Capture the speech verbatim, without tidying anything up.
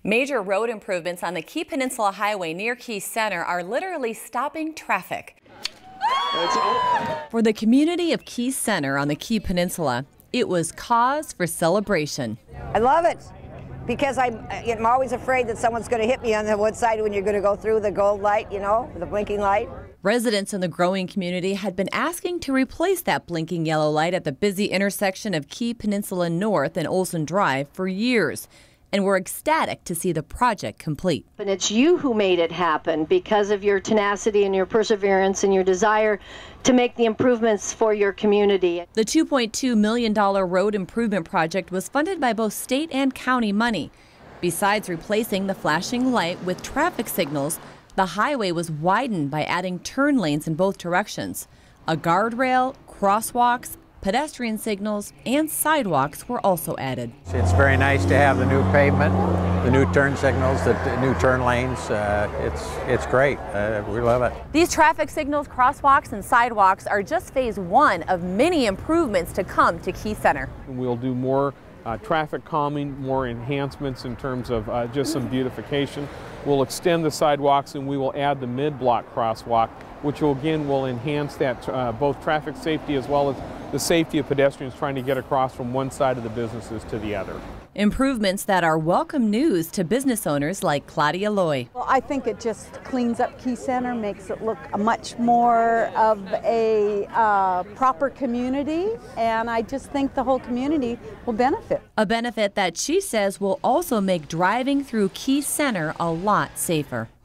Major road improvements on the Key Peninsula Highway near Key Center are literally stopping traffic. For the community of Key Center on the Key Peninsula, it was cause for celebration. I love it because I'm, I'm always afraid that someone's going to hit me on the one side when you're going to go through the gold light, you know, the blinking light. Residents in the growing community had been asking to replace that blinking yellow light at the busy intersection of Key Peninsula North and Olson Drive for years, and were ecstatic to see the project complete. And it's you who made it happen because of your tenacity and your perseverance and your desire to make the improvements for your community. The two point two million dollar road improvement project was funded by both state and county money. Besides replacing the flashing light with traffic signals, the highway was widened by adding turn lanes in both directions. A guardrail, crosswalks, pedestrian signals, and sidewalks were also added. It's very nice to have the new pavement, the new turn signals, the new turn lanes. Uh, it's, it's great. Uh, we love it. These traffic signals, crosswalks, and sidewalks are just phase one of many improvements to come to Key Center. We'll do more uh, traffic calming, more enhancements in terms of uh, just some beautification. We'll extend the sidewalks and we will add the mid-block crosswalk, which will again will enhance that uh, both traffic safety as well as the safety of pedestrians trying to get across from one side of the businesses to the other. Improvements that are welcome news to business owners like Claudia Loy. Well, I think it just cleans up Key Center, makes it look a much more of a uh, proper community, and I just think the whole community will benefit. A benefit that she says will also make driving through Key Center a lot safer.